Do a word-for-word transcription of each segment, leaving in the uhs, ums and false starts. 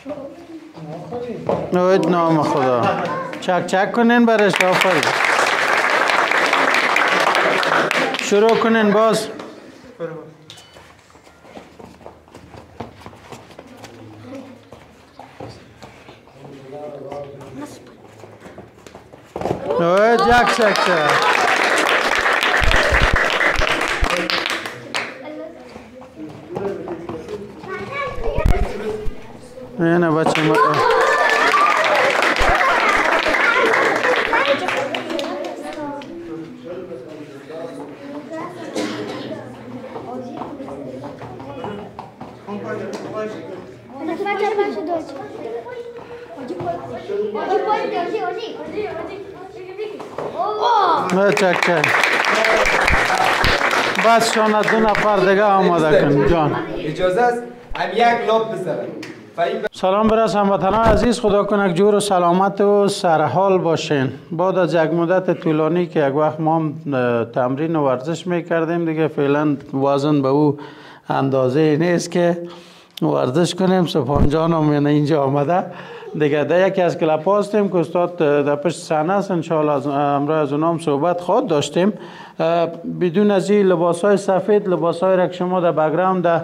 اوید نام خدا. چک چک کنین برش. آفرین. شروع کنین باز. اوید یک چک چک. اینه بچه ما چک چک. بس شما دو نفر دیگه آماده کن جان. اجازه است هم یک لاب بزنم. سلام برس هموطنان عزیز، خدا کنه جور و سلامت و سرحال باشین. بعد از یک مدت طولانی که یک وقت ما تمرین و ورزش میکردیم دیگه فعلا وزن به او اندازه نیست که ورزش کنیم. سپان جانم یعنی اینجا آمده دیگه. در یکی از کلاب هستیم که استاد در پشت صحنه است. انشاءالله امروز از اونام صحبت خود داشتیم. بدون از این لباس های سفید، لباس های را که شما در بک‌گراند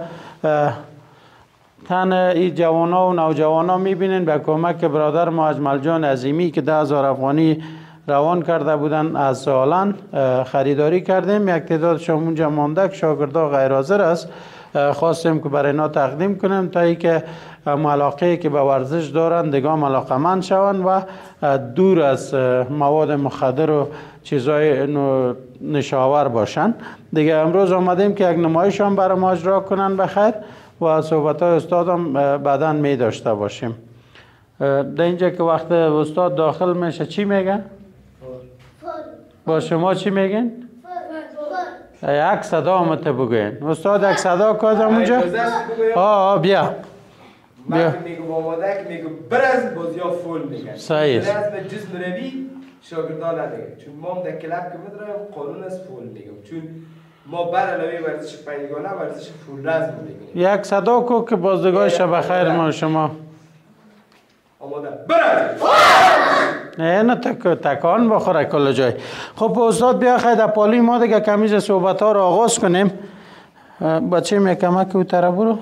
تن این جوان ها و نوجوان ها میبینین به کمک برادر ما اجمل جان عظیمی که ده هزار افغانی روان کرده بودن از سالان خریداری کردیم. یک تعداد شما اونجا مانده که شاگردا غیر حاضر است، خواستیم که برای اینا تقدیم کنیم تا ای که علاقه که به ورزش دارن دیگه علاقه‌مند شوند و دور از مواد مخدر و چیزای نشاور باشن دیگه. امروز آمدیم که یک نمایش هم برای ما اجرا کنن بخیر و صحبت های استاد هم بعداً می داشته باشیم. در اینجا که وقت استاد داخل میشه چی میگن؟ با شما چی میگن؟ یک صدا آمده بگوین. استاد یک صدا کدام اونجا؟ آه بیا من میگم آماده که میگم برز باز یا فول میگن. صحیح برز به جسم روی شاگردان نداره. چون ما در کلاب که میدارم قانون از فول میگم. چون ما بر علاوه ورزش پنجگانه ورزش فول رزم میگیم. یک صدا کو که بازدگاه شب خیر ما شما. آماده برز. نه نه تک تکان بخوره کل جای. خب استاد بیا خیر در پالی ما دیگه کمیز صحبت ها رو آغاز کنیم. بچه می کمک او طرف برو.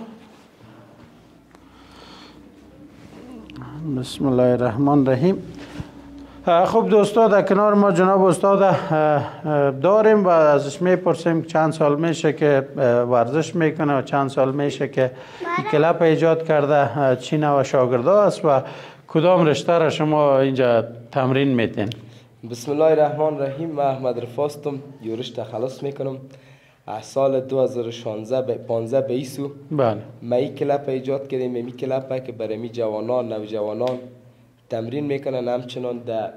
بسم الله الرحمن الرحیم. خب دوستان در کنار ما جناب استاد داریم و ازش میپرسیم چند سال میشه که ورزش میکنه و چند سال میشه که کلاب ایجاد کرده، چی نوع شاگردا است و کدام رشته را شما اینجا تمرین میتین؟ بسم الله الرحمن الرحیم. من احمد رفاستم، یورش تخلص میکنم از سال دو هزار و شانزده به پانزده به ایسو. بله. ما این کلاب ایجاد کردیم. می کلاب که برای می جوانان نوجوانان تمرین میکنن. همچنان در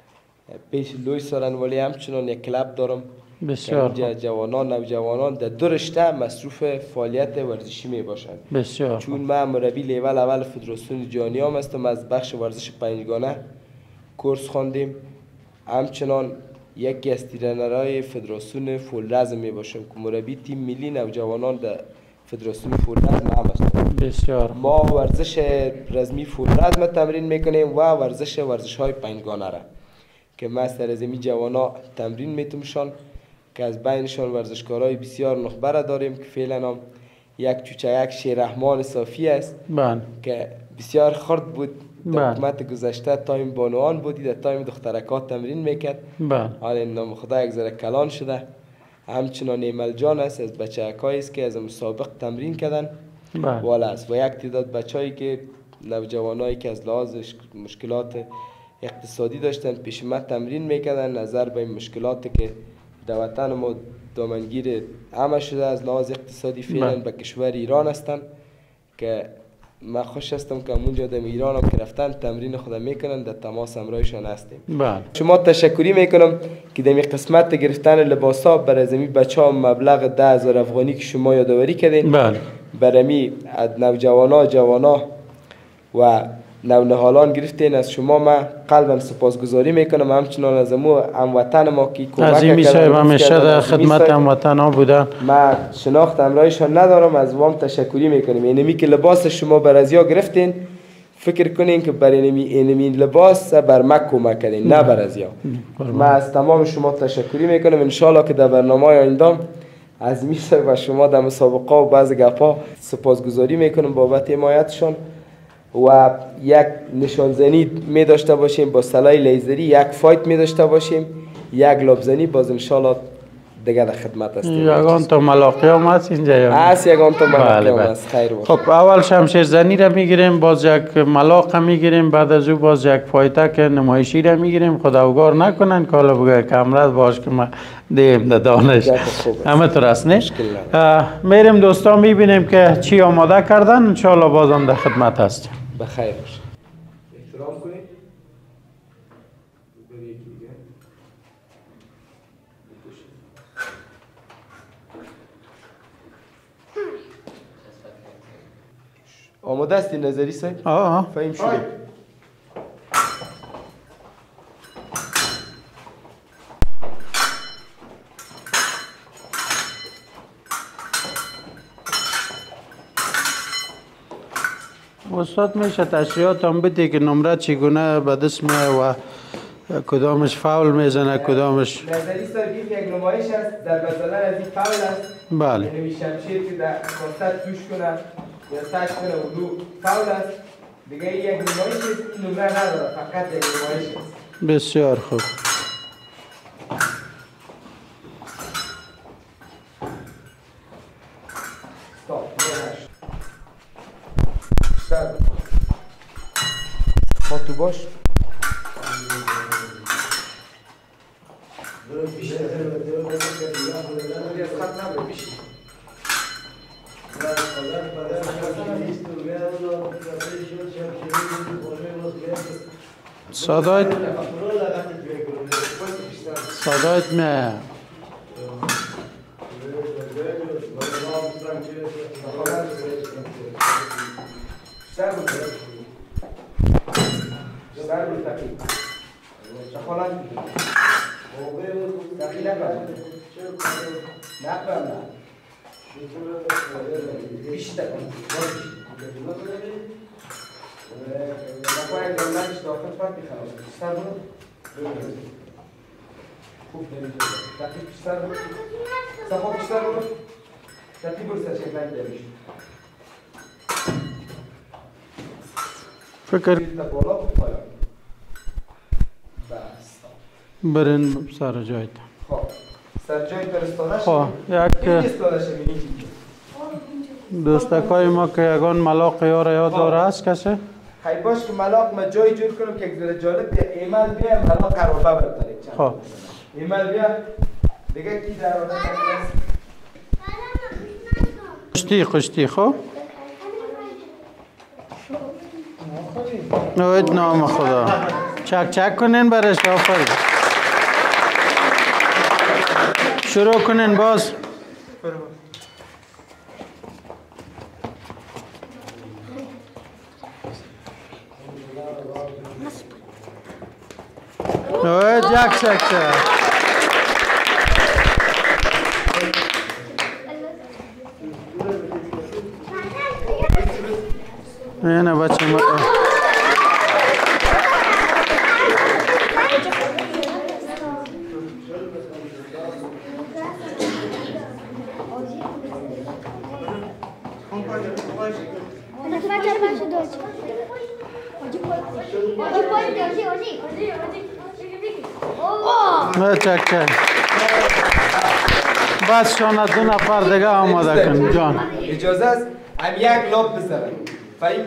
پیش لوی سارن ولی همچنان یک کلاب دارم. بسیار که جوانان نوجوانان در دو رشته مصروف فعالیت ورزشی می باشند. بسیار. چون من مربی لیول اول فدراسیون جهانی هم هستم. از بخش ورزش پنجگانه کورس خواندیم. همچنان یکی از ترینرهای فدراسیون فول رزم می باشم که مربی تیم ملی نوجوانان در فدراسیون فول رزم هم هستم. بسیار. ما ورزش رزمی فول رزم تمرین میکنیم و ورزش ورزش های پنجگانه را که ما سرزمی جوانا تمرین میتومشان که از بینشان ورزشکارای بسیار نخبه داریم که فعلا هم یک چوچه یک شیررحمان صافی است. بله. که بسیار خرد بود. بله. حکومت گذشته تایم بانوان بودی، در تایم دخترکات تمرین میکرد. بله. حالا نام خدا یک ذره کلان شده. همچنان ایمل جان است از بچه اکایی است که از مسابق تمرین کردن. بله. والا است و یک تعداد بچه‌ای که نوجوانایی که از لحاظ مشکلات اقتصادی داشتن پیش ما تمرین میکردن. نظر به این مشکلاتی که در وطن ما دامنگیر همه شده از لحاظ اقتصادی فعلا به کشور ایران هستن که من خوش هستم که اونجا در ایران هم که رفتن تمرین خود میکنن، در تماس همراهشان هستیم. بله. شما تشکری میکنم که در قسمت گرفتن لباس ها برای زمین بچه ها مبلغ ده هزار افغانی که شما یادآوری کردین. بله. برای می نوجوانا جوانا و نونهالان گرفتین از شما. من قلبم سپاسگزاری میکنم. همچنان از امو هموطن ما که کمک کردن. عظیمی صاحب همیشه در خدمت هموطن ها بودن. من شناخت امرایشان ندارم، از وام تشکری میکنیم. یعنی می که لباس شما بر ازیا گرفتین فکر کنین که برای اینمی اینمی لباس بر ما کمک کردین نه بر از یا. من از تمام شما تشکری میکنم. انشالله که در برنامه آینده از میسه و شما در مسابقه و بعض گپا سپاسگزاری میکنم بابت حمایتشان و یک نشانزنی می داشته باشیم با سلاح لیزری، یک فایت می داشته باشیم، یک لابزنی باز انشالله دیگه در خدمت هستیم. یگان تا ملاقی هم هست اینجا یا؟ هست یگان تا ملاقی هم بله هست. خیر باشه. خب اول شمشیر زنی را میگیریم، باز یک ملاق میگیریم، بعد از او باز یک فایتک نمایشی را میگیریم. خداوگار نکنن که حالا بگه کمرت باش که ما دیم در دانش همه طور است نه؟ میریم دوستان میبینیم که چی آماده کردن. انشالله بازم در خدمت هستیم. بخیر باشه. احترام کنید. آماده هستی نظری صاحب؟ آه فهم شده. استاد میشه تشریحات هم بده که نمره چگونه به دست میه و کدامش فاول میزنه کدامش. نظری صاحب یک نمایش است در مثلا از این فاول است. بله. یعنی شمشیر که در فرصت توش کنه یا تاش کنه و دو فاول است. دیگه یک نمایش است نمره نداره فقط یک نمایش است. بسیار خوب. خاطو باش صدایت صدایت میه سر بود سر بود تقیل شخالت تقیل نبرم نبرم بیشتر نخواهی گمنش داخل فرد بخواهد بیشتر بود خوب نمیده تقیل بیشتر بود صفا بیشتر بود تقیل بود سر شکلن دمیش فکر برین سر جایت. خب سر جایت برستانه شد. خب یک دوستکای ما که یگان ملاق یار یاد داره است کسی؟ خیلی باش که ملاق ما جای جور کنم که یک جالب بیا ایمال بیا ملاق قرابه برد خب ایمال بیا دیگه کی در آده است؟ خشتی خشتی خب؟ نوید نام خدا چک چک کنین برش آفرین شروع کنین باز نوید چک چک چک نه بچه ما نه چک چک بس شانا دو نفر دیگه آماده کن جان اجازه است هم یک لاب بزنم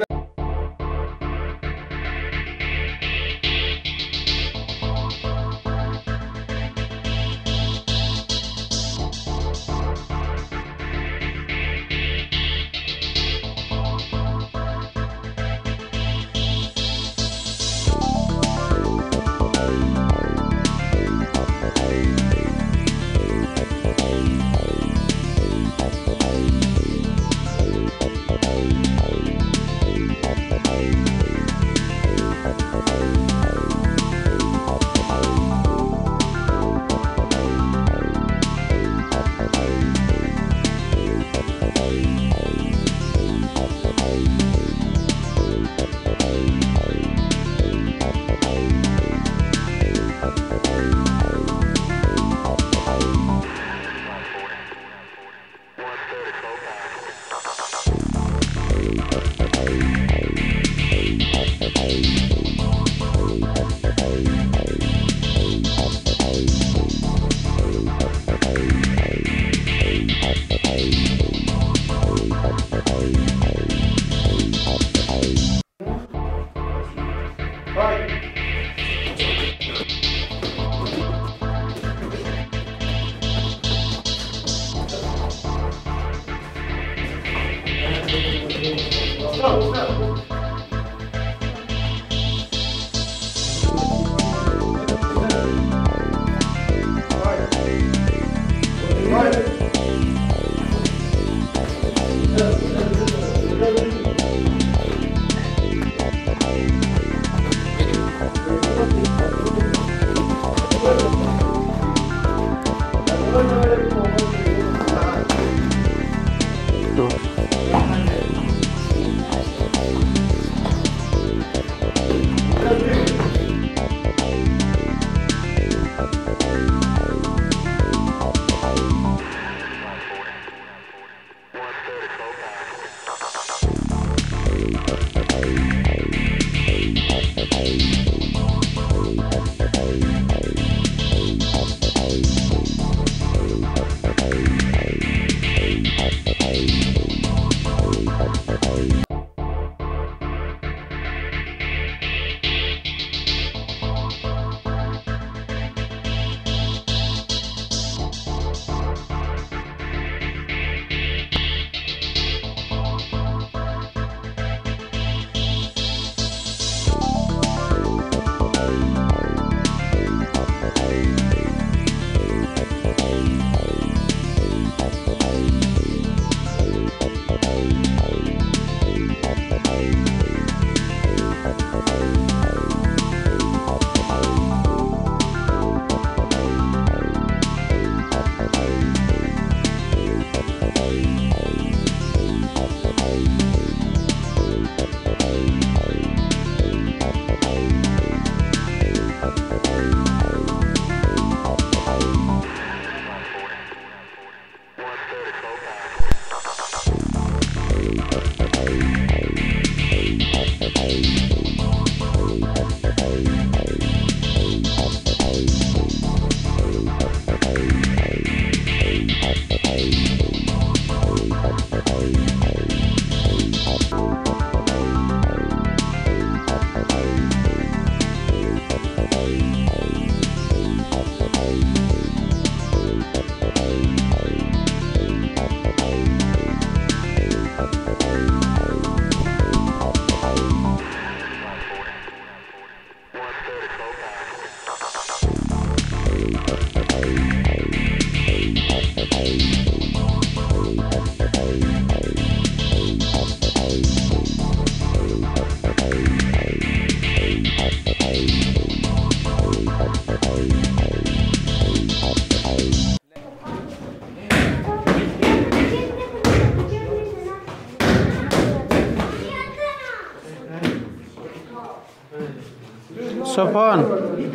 سپان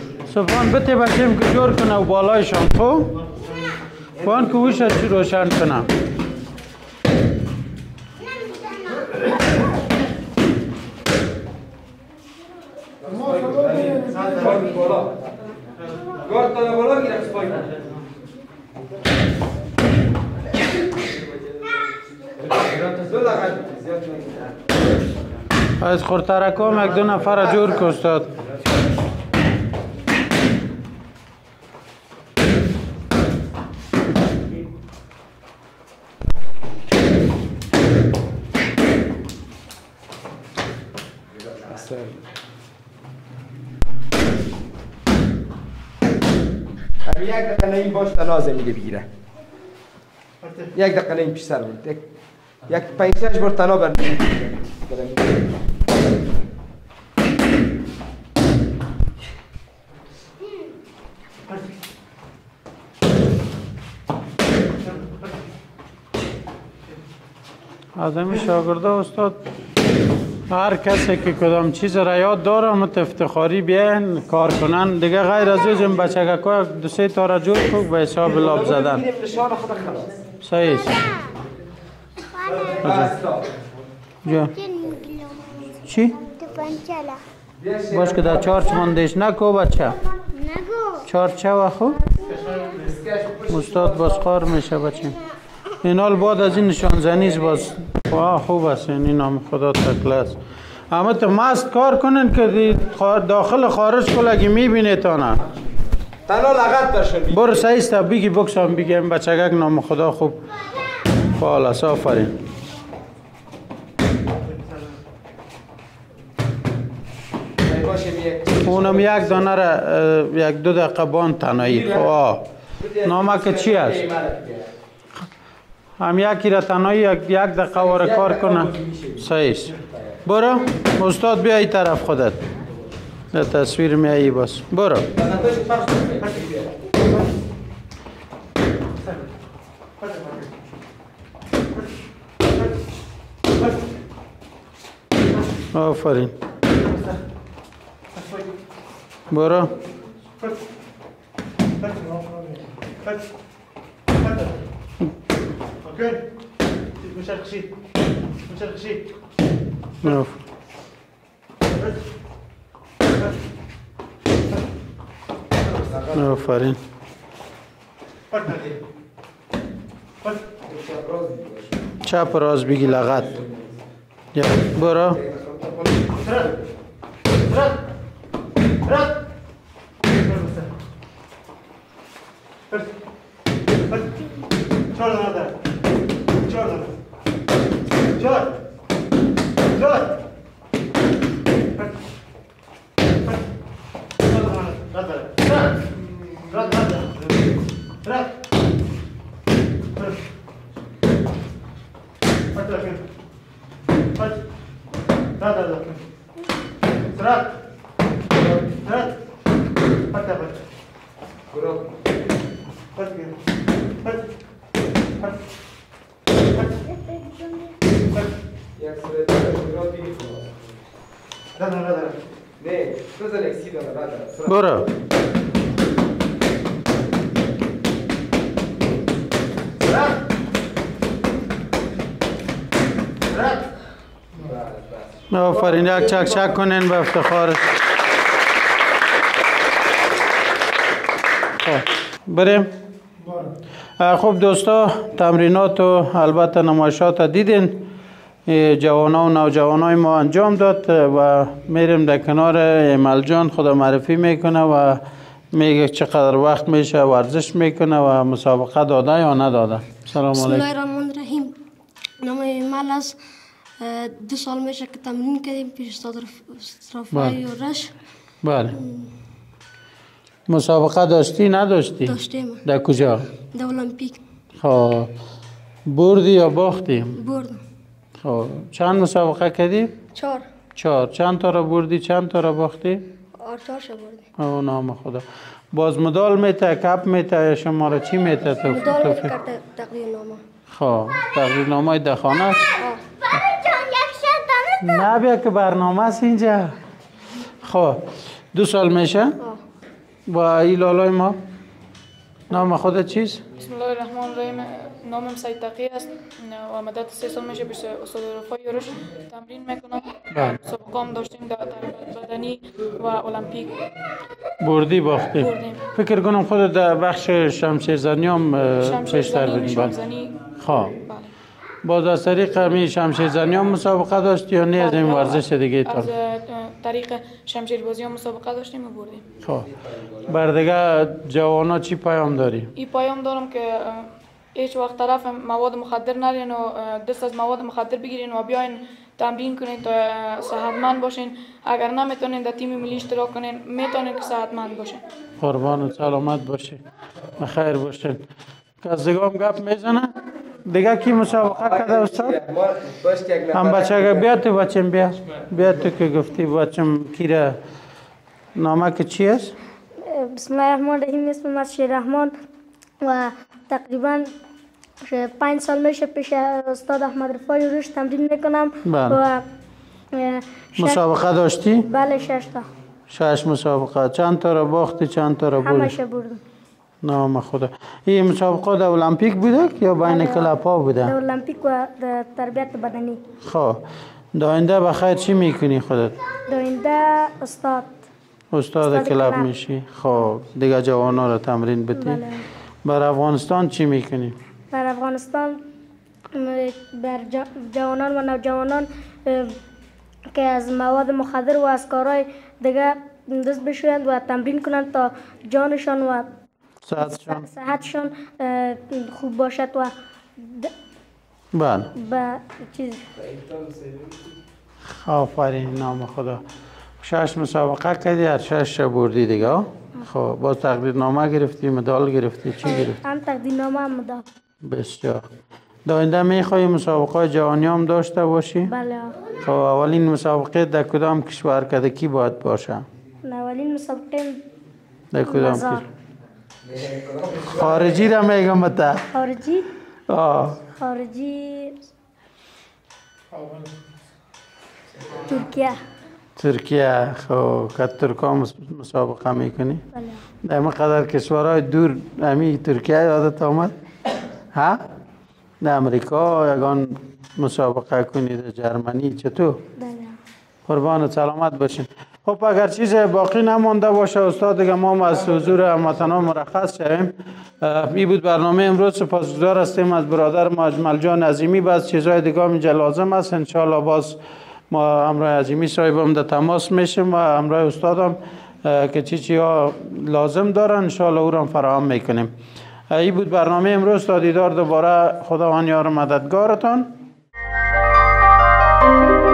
سپان بته بچیم که جور کنه و بالایشان خب فان که وش چی روشن کنم از خورترکام یک دو نفر جور که استاد یک دقیقه این باش تنازه میده بگیره یک دقیقه این پیش سر بود یک پنج شش بار تنا برنید از همین شاگرده استاد هر کسی که کدام چیز را یاد داره مت افتخاری بیاین کار کنن دیگه غیر از این بچگکا دو سه تا را جور کو به حساب لاب زدن صحیح جا چی؟ باش که در چارچ مندش نکو بچه نگو چارچه و خوب استاد باز خار میشه بچه اینال بعد از این نشان زنیز باز خوب است این نام خدا تکل است اما تو مست کار کنن که داخل خارج کلگی میبینه تا نه تنها لغت درشن برو سایست بگی بکسام بگیم بچگک نام خدا خوب فعال است آفرین اونم یک دانه را یک دو دقیقه بان تنهایی. خب نامک چی است؟ هم یکی را تنهایی یک دقیقه واره کار کنه. صحیح است. برو استاد بیا این طرف خودت. در تصویر میایی بس. برو. آفرین. برو. آفرین. چپ راست بگی لغت. برو. برو. آفرین. یک چک چک کنین به افتخار. بریم. خب دوستا تمرینات و البته نمایشات دیدین جوانا و نوجوانای ما انجام داد و میریم در کنار ایمل جان خدا معرفی میکنه و میگه چقدر وقت میشه ورزش میکنه و مسابقه داده یا نداده. سلام علیکم. بسم الله الرحمن الرحیم. نام ایمل است. دو سال میشه که تمرین کردیم پیش استاد رفاعی و رش. بله. مسابقه داشتی نداشتی؟ داشتیم. در کجا؟ در المپیک. خب بردی یا باختی؟ بردم. خب چند مسابقه کردی؟ چهار. چهار. چند تا را بردی چند تا را باختی؟ چهار شو بردیم. او نام خدا. باز مدال میته کپ میته شما را چی میته تو؟ مدال میته تقدیر نامه. خب تقدیر نامه در خانه است؟ نه بیا که برنامه است اینجا. خب دو سال میشه؟ و این لالای ما نام خودت چیست؟ بسم الله الرحمن الرحیم. نامم سید تقی است و مدت سه سال میشه پیش استاد رفاعی و رش تمرین میکنم. مسابقه هم داشتیم در تربیت بدنی و المپیک. بردی باختی؟ بردیم. فکر کنم خودت در بخش شمشیر زنی هم پیشتر بودی. شمشیر زنی. خب باز از طریق همین شمشیر زنی هم مسابقه داشتی یا نه از این ورزش دیگه تا؟ از طریق شمشیر بازی هم مسابقه داشتیم و بردیم. خب بر دیگه جوانا چی پیام داری؟ این پیام دارم که هیچ وقت طرف مواد مخدر نرین و دست از مواد مخدر بگیرین و بیاین تمرین کنین تا صحتمند باشین. اگر نمیتونین در تیم ملی اشتراک کنین میتونین که صحتمند باشین. قربان سلامت باشین. بخیر باشین. کسی هم گپ میزنه؟ دیگه کی مسابقه کرده استاد؟ هم بچه بیا تو بچم بیا. بیا تو که گفتی بچم کیره نامه که چی است؟ بسم الله الرحمن الرحیم. اسم من شیررحمان و تقریبا پنج سال میشه پیش استاد احمد رفاعی و رش تمرین میکنم. بله. و مسابقه داشتی؟ بله شش تا. شش مسابقه. چند تا را باختی چند تا را بردی؟ همشه بردم. نام خدا. این مسابقه در المپیک بوده یا بین کلاب ها بوده؟ در المپیک و در تربیت بدنی. خب داینده بخیر چی میکنی خودت؟ داینده استاد. استاد کلاب میشی. خب دیگه جوانا را تمرین بدی. بله. بر افغانستان چی میکنی؟ بر افغانستان بر جوانان و نوجوانان که از مواد مخدر و از کارهای دیگه دست بشویند و تمرین کنند تا جانشان و صحتشان صحتشان خوب باشد و بله به چیز. آفرین نام خدا. شش مسابقه کردی، هر شش بردی دیگه. خب باز تقدیرنامه گرفتی، مدال گرفتی، چی گرفتی؟ هم تقدیرنامه هم مدال. بسیار. داینده میخوای مسابقه جهانی هم داشته باشی؟ بله. خب اولین مسابقه در کدام کشور کده کی باید باشه؟ اولین مسابقه در کدام مزار. کشور؟ خارجی را میگم بتا. خارجی؟ آه. خارجی ترکیه. ترکیه. خب که ترکا مسابقه میکنی؟ بله. در مقدر کشورهای دور امی ترکیه یادت آمد؟ ها؟ در امریکا یگان مسابقه کنی، در جرمنی چطور؟ بله. قربان سلامت باشین. خب اگر چیز باقی نمانده باشه استاد دیگه ما از حضور هموطنان مرخص شویم. این بود برنامه امروز. سپاسگزار هستیم از برادر ما اجمل جان عظیمی. بعض چیزهای دیگه هم اینجا لازم است ان شاء الله باز ما همراه عظیمی صاحبم در تماس میشیم و همراه استادم که چی چی ها لازم دارن ان شاء الله او را فراهم میکنیم. این بود برنامه امروز. تا دیدار دوباره. خداوند یار مددگارتان.